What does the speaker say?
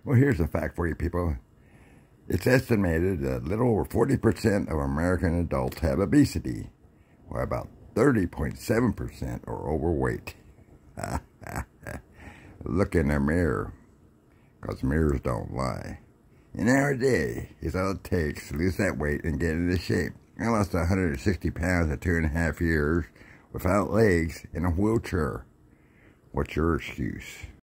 Well, here's a fact for you people. It's estimated that a little over 40% of American adults have obesity, while about 30.7% are overweight. Look in the mirror, because mirrors don't lie. An hour a day is all it takes to lose that weight and get into shape. I lost 160 pounds in 2.5 years without legs in a wheelchair. What's your excuse?